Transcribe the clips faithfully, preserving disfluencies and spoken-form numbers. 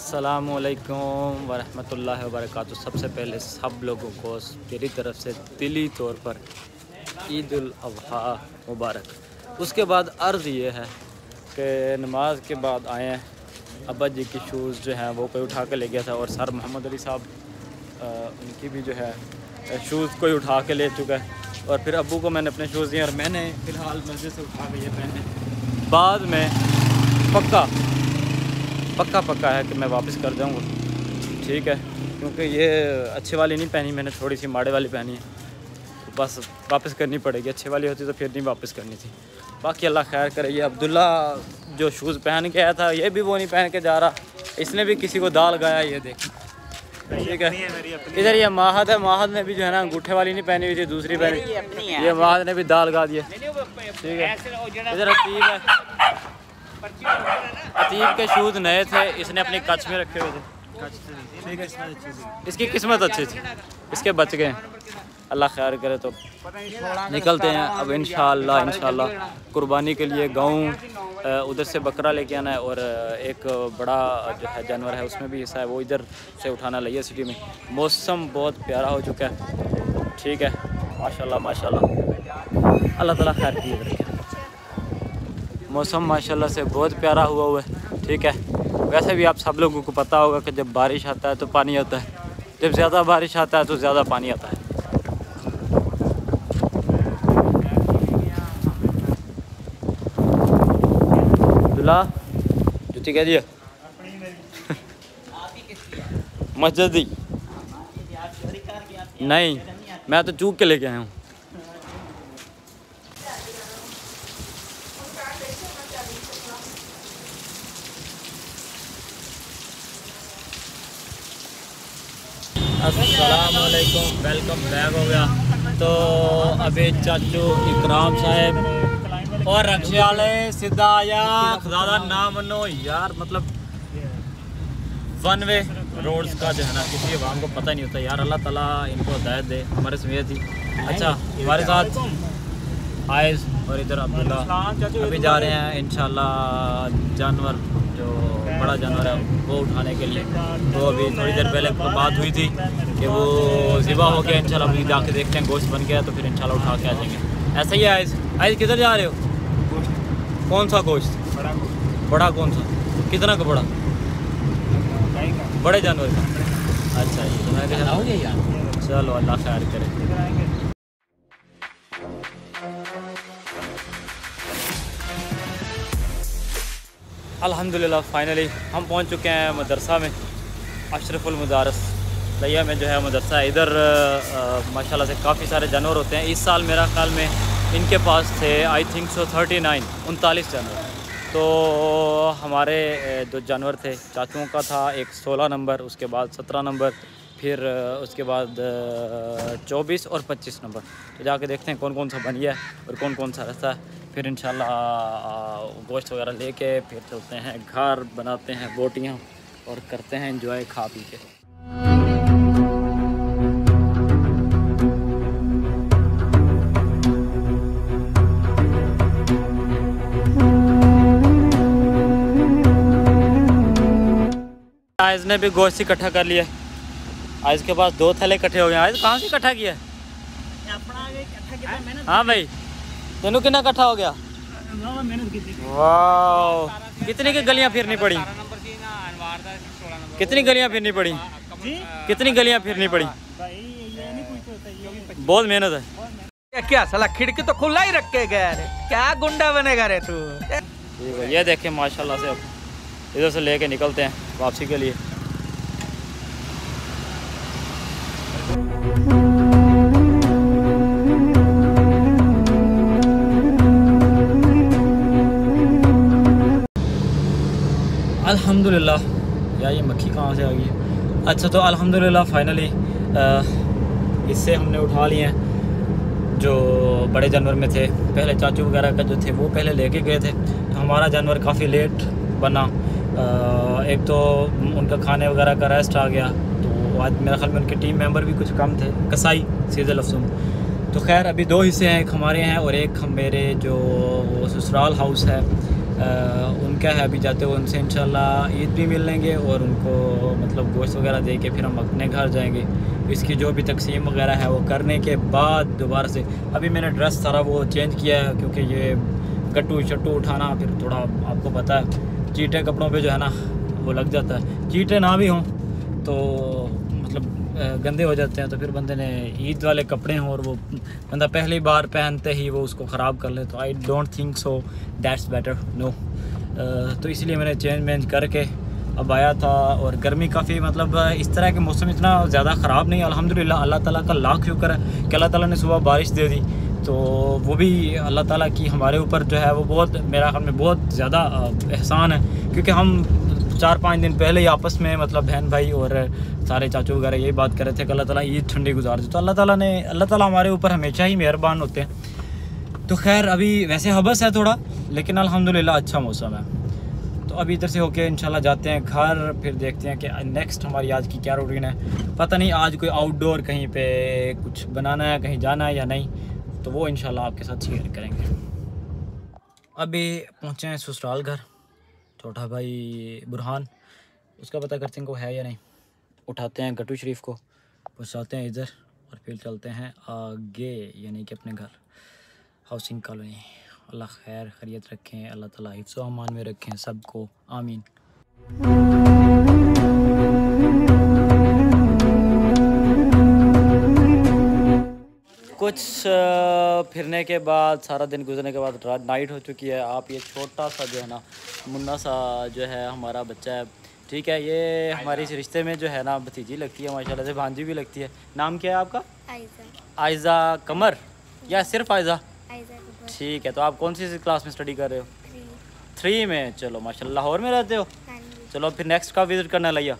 अस्सलामुअलैकुम वरहमतुल्लाहि वबरकातुहू। सबसे पहले सब लोगों को मेरी तरफ से दिली तौर पर ईद उल अज़हा मुबारक। उसके बाद अर्ज़ ये है कि नमाज के बाद आए हैं, अब्बा जी की शूज़ जो हैं वो कोई उठा के ले गया था, और सर मोहम्मद अली साहब उनकी भी जो है शूज़ कोई उठा के ले चुका है, और फिर अब्बू को मैंने अपने शूज़ दिए और मैंने फ़िलहाल मस्जिद से उठा के ये पहने। बाद में पक्का पक्का पक्का है कि मैं वापस कर जाऊँगा, ठीक है, क्योंकि ये अच्छे वाली नहीं पहनी मैंने, थोड़ी सी माड़े वाली पहनी है, तो बस वापस करनी पड़ेगी। अच्छे वाली होती तो फिर नहीं वापस करनी थी। बाकी अल्लाह खैर करे। ये अब्दुल्ला जो शूज़ पहन के आया था, ये भी वो नहीं पहन के जा रहा, इसने भी किसी को दाल गाया, ये देख, ठीक है। इधर ये माहद है, माहद ने भी जो है ना अंगूठे वाली नहीं पहनी हुई थी, दूसरी पहनी, ये माहद ने भी दाल गा दिए, ठीक है। इधर अतीब है, अतीब के शूज़ नए थे, इसने अपनी कच्छ में रखे हुए थे, ठीक है। इसकी किस्मत अच्छी थी, इसके बच गए। अल्लाह खैर करे। तो निकलते हैं अब इंशाअल्लाह इंशाअल्लाह कुर्बानी के लिए। गाँव उधर से बकरा लेके आना है, और एक बड़ा जो है जानवर है उसमें भी हिस्सा है, वो इधर से उठाना लगे सिटी में। मौसम बहुत प्यारा हो चुका है, ठीक है, माशाल्लाह माशाल्लाह, अल्लाह ताला खैर किए रखे। मौसम माशाल्लाह से बहुत प्यारा हुआ हुआ है, ठीक है। वैसे भी आप सब लोगों को पता होगा कि जब बारिश आता है तो पानी आता है, जब ज़्यादा बारिश आता है तो ज़्यादा पानी आता है। दूल्हा जुती कह दिया मस्जिद नहीं, मैं तो चूक के लेके आया हूँ। अस्सलामुअलैकुम, वेलकम बैक हो गया। तो अभी चाचू इकराम साहब और रक्षा वाले सीधा आया, ज़्यादा ना मनो यार, मतलब वन वे रोड्स का जो है ना किसी आवाम को पता नहीं होता यार। अल्लाह ताला इनको हिदायत दे, हमारे समेत ही। अच्छा, हमारे साथ आयज़ और इधर अब्दुल्ला अभी जा रहे हैं इंशाल्लाह जानवर, जो बड़ा जानवर है वो उठाने के लिए। तो अभी थोड़ी देर पहले बात हुई थी कि वो ज़िबा हो गया, इंशाल्लाह अभी जाके देखते हैं, गोश्त बन गया तो फिर इंशाल्लाह उठा के आ जाएंगे। ऐसा ही है आयज़। आयज़ किधर जा रहे हो? कौन सा गोश्त? बड़ा गोश्त। बड़ा कौन सा? कितना का बड़ा? बड़े जानवर का। अच्छा, ये तो मैं चलो अल्लाह खैर करे। अल्हम्दुलिल्लाह फाइनली हम पहुंच चुके हैं मदरसा में, अशरफुल मदारस लिया में जो है मदरसा है। इधर माशाल्लाह से काफ़ी सारे जानवर होते हैं। इस साल मेरा ख्याल में इनके पास थे I think so thirty nine उनतालीस जानवर। तो हमारे दो जानवर थे, चाचुओं का था एक सोलह नंबर, उसके बाद सत्रह नंबर, फिर उसके बाद चौबीस और पच्चीस नंबर। तो जाके देखते हैं कौन कौन सा बन गया और कौन कौन सा रहता है। फिर इंशाल्लाह गोश्त वगैरह लेके फिर चलते हैं घर, बनाते हैं बोटियाँ और करते हैं एंजॉय खा पी के। आयज़ ने भी गोश्त इकट्ठा कर लिया। आयज़ के पास दो थैले इकट्ठे हो गए। आयज़ कहाँ से इकट्ठा किया? हाँ भाई, तेनू कितना इकट्ठा हो गया? वाह, कितनी की गलियाँ फिरनी पड़ी? कितनी गलियाँ फिरनी पड़ी? कितनी गलियाँ फिरनी पड़ी? बहुत मेहनत है। क्या साला खिड़की तो खुला ही रख के गया रे, क्या गुंडा बनेगा रे तू। ठीक है, ये देखें माशाल्लाह से अब इधर से लेके निकलते हैं वापसी के लिए। अल्हम्दुलिल्लाह यार, ये मक्खी कहाँ से आ गई है? अच्छा, तो अल्हम्दुलिल्लाह फाइनली इससे हमने उठा लिए हैं जो बड़े जानवर में थे। पहले चाचू वगैरह का जो थे वो पहले लेके गए थे, तो हमारा जानवर काफ़ी लेट बना। आ, एक तो उनका खाने वगैरह का रेस्ट आ गया, तो आज मेरा ख्याल में उनके टीम मेंबर भी कुछ कम थे, कसाई सीधे लफ्ज़ों में। तो खैर अभी दो हिस्से हैं, एक हमारे हैं और एक हम मेरे जो ससुराल हाउस है उनका है, अभी जाते हुए उनसे इंशाल्लाह ईद भी मिल लेंगे और उनको मतलब गोश्त वगैरह दे के फिर हम अपने घर जाएंगे। इसकी जो भी तकसीम वगैरह है वो करने के बाद दोबारा से अभी मैंने ड्रेस सारा वो चेंज किया है, क्योंकि ये गट्टू शट्टू उठाना फिर थोड़ा आपको पता है चीटे कपड़ों पे जो है ना वो लग जाता है। चीटे ना भी हों तो मतलब गंदे हो जाते हैं, तो फिर बंदे ने ईद वाले कपड़े हों और वो बंदा पहली बार पहनते ही वो उसको ख़राब कर ले, तो I don't think so that's better no. तो इसलिए मैंने चेंज वेंज करके अब आया था। और गर्मी काफ़ी मतलब इस तरह के मौसम इतना ज़्यादा ख़राब नहीं, अल्हम्दुलिल्लाह अल्लाह ताला का लाख शुक्र है कि अल्लाह ताला ने सुबह बारिश दे दी। तो वो भी अल्लाह ताला की हमारे ऊपर जो है वो बहुत मेरा ख्याल में बहुत ज़्यादा एहसान है, क्योंकि हम चार पाँच दिन पहले ही आपस में मतलब बहन भाई और सारे चाचू वगैरह यही बात कर रहे थे कि अल्लाह ताला ईद ठंडी गुजार दे। तो अल्लाह ताला ने अल्लाह ताला हमारे ऊपर हमेशा ही मेहरबान होते हैं। तो खैर अभी वैसे हबस है थोड़ा, लेकिन अल्हम्दुलिल्लाह अच्छा मौसम है। तो अभी इधर से होके इंशाल्लाह जाते हैं घर, फिर देखते हैं कि नेक्स्ट हमारी आज की क्या रूटीन है। पता नहीं आज कोई आउटडोर कहीं पे कुछ बनाना है, कहीं जाना है या नहीं, तो वो इंशाल्लाह आपके साथ शेयर करेंगे। अभी पहुँचे हैं ससुराल घर, छोटा भाई बुरहान, उसका पता करते हैं को है या नहीं। उठाते हैं गट्टू शरीफ को, पहुँचाते हैं इधर और फिर चलते हैं आगे यानी कि अपने घर हाउसिंग कॉलोनी। अल्लाह खैर खैरियत रखें, अल्लाह ताला हिफ्ज़ व अमान में रखें सबको, आमीन। कुछ फिरने के बाद सारा दिन गुजरने के बाद रात नाइट हो चुकी है। आप ये छोटा सा जो है ना मुन्ना सा जो है हमारा बच्चा है, ठीक है, ये हमारे इस रिश्ते में जो है ना भतीजी लगती है, माशाल्लाह से भांजी भी लगती है। नाम क्या है आपका? आयज़ा। आयज़ा कमर या सिर्फ आयज़ा? ठीक है। तो आप कौन सी क्लास में स्टडी कर रहे हो? थ्री, थ्री में। चलो माशाल्लाह। लाहौर में रहते हो? चलो फिर नेक्स्ट कब विज़िट करना लिया?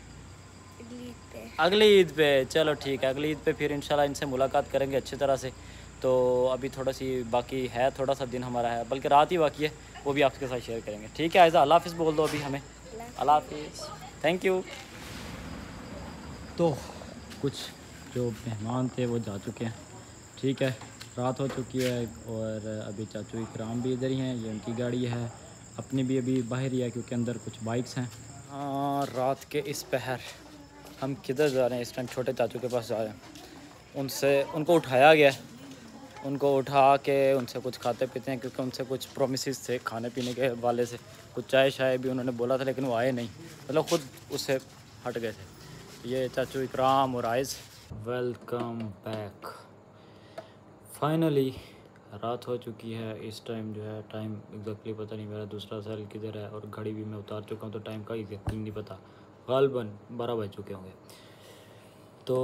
अगली ईद पे। चलो ठीक है, अगली ईद पे फिर इंशाल्लाह इनसे मुलाकात करेंगे अच्छी तरह से। तो अभी थोड़ा सी बाकी है, थोड़ा सा दिन हमारा है, बल्कि रात ही बाकी है, वो भी आपके साथ शेयर करेंगे। ठीक है आयज़ा, अल्लाह हाफ़िज़ बोल दो अभी हमें। अल्लाह हाफ़िज़, थैंक यू। तो कुछ जो मेहमान थे वो जा चुके हैं, ठीक है, रात हो चुकी है और अभी चाचू इकराम भी इधर ही हैं, ये उनकी गाड़ी है, अपनी भी अभी बाहर ही है क्योंकि अंदर कुछ बाइक्स हैं। हाँ, रात के इस पहर हम किधर जा रहे हैं? इस टाइम छोटे चाचू के पास जा रहे हैं। उनसे उनको उठाया गया, उनको उठा के उनसे कुछ खाते पीते हैं, क्योंकि उनसे कुछ प्रोमिसेस थे खाने पीने के वाले से, कुछ चाय शाय भी उन्होंने बोला था, लेकिन वो आए नहीं, मतलब ख़ुद उससे हट गए थे। ये चाचू इकराम और आइज़, वेलकम बैक। फाइनली रात हो चुकी है। इस टाइम जो है टाइम एग्जैक्टली पता नहीं, मेरा दूसरा सेल किधर है और घड़ी भी मैं उतार चुका हूँ, तो टाइम का एग्जैक्टली नहीं पता, गालबन बारह बज चुके होंगे। तो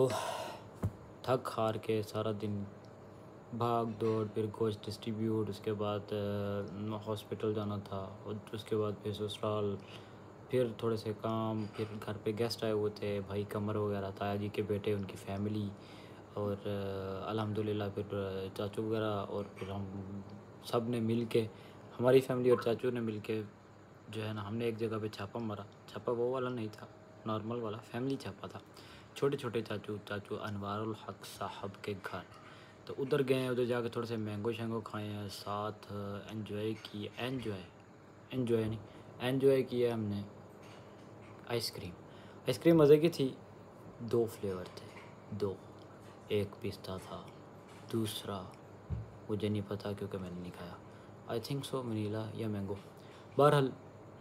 थक हार के सारा दिन भाग दौड़, फिर गोश्त डिस्ट्रीब्यूट, उसके बाद हॉस्पिटल जाना था, और उसके बाद फिर ससुराल, फिर थोड़े से काम, फिर घर पे गेस्ट आए हुए थे, भाई कमर वगैरह, ताया जी के बेटे, उनकी फैमिली, और अल्हम्दुलिल्लाह फिर चाचू वगैरह, और फिर हम सब ने मिल के, हमारी फैमिली और चाचू ने मिल के जो है ना, हमने एक जगह पे छापा मारा। छापा वो वाला नहीं था, नॉर्मल वाला फैमिली छापा था। छोटे छोटे चाचू चाचू अनवारुल हक साहब के घर, तो उधर गए, उधर जाके थोड़े से मैंगो शैंगो खाए हैं, साथ एंजॉय किए, एंजॉय एंजॉय नहीं एंजॉय किया हमने। आइसक्रीम आइसक्रीम मज़े की थी, दो फ्लेवर थे, दो, एक पिस्ता था, दूसरा मुझे नहीं पता क्योंकि मैंने नहीं खाया, आई थिंक सो वनीला या मैंगो। बहरहाल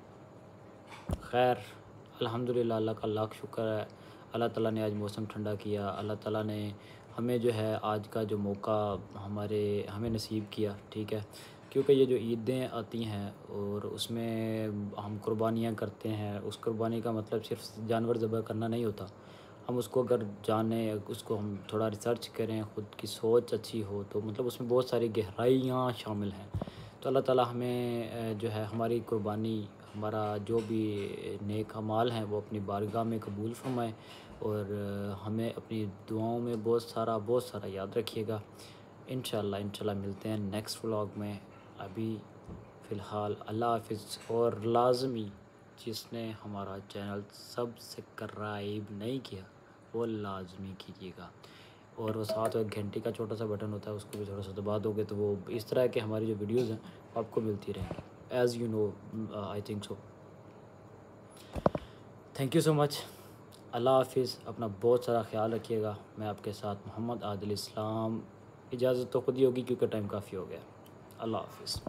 खैर अल्हम्दुलिल्लाह, अल्लाह का लाख शुक्र है, अल्लाह ताला ने आज मौसम ठंडा किया, अल्लाह ताला ने हमें जो है आज का जो मौका हमारे हमें नसीब किया, ठीक है, क्योंकि ये जो ईदें आती हैं और उसमें हम कुर्बानियाँ करते हैं, उस कुर्बानी का मतलब सिर्फ जानवर ज़बह करना नहीं होता। हम उसको अगर जाने, उसको हम थोड़ा रिसर्च करें, ख़ुद की सोच अच्छी हो, तो मतलब उसमें बहुत सारी गहराइयाँ शामिल हैं। तो अल्लाह ताला हमें जो है हमारी कुर्बानी, हमारा जो भी नेक अमाल हैं वो अपनी बारगाह में कबूल फरमाए, और हमें अपनी दुआओं में बहुत सारा बहुत सारा याद रखिएगा। इंशाल्लाह इंशाल्लाह मिलते हैं नेक्स्ट व्लॉग में। अभी फ़िलहाल अल्लाह हाफ़िज़, और लाज़मी जिसने हमारा चैनल सब्सक्राइब नहीं किया वो लाज़मी कीजिएगा, और वो साथ में घंटी का छोटा सा बटन होता है, उसको भी थोड़ा सा दबा दोगे तो वो इस तरह के हमारी जो वीडियोज़ हैं आपको मिलती रहेंगी। As you know, I think so. Thank you so much. अल्लाह हाफिज़। अपना बहुत सारा ख्याल रखिएगा। मैं आपके साथ मोहम्मद आदिल इस्लाम। इजाज़त तो खुद ही होगी क्योंकि टाइम काफ़ी हो गया। अल्लाह हाफिज़।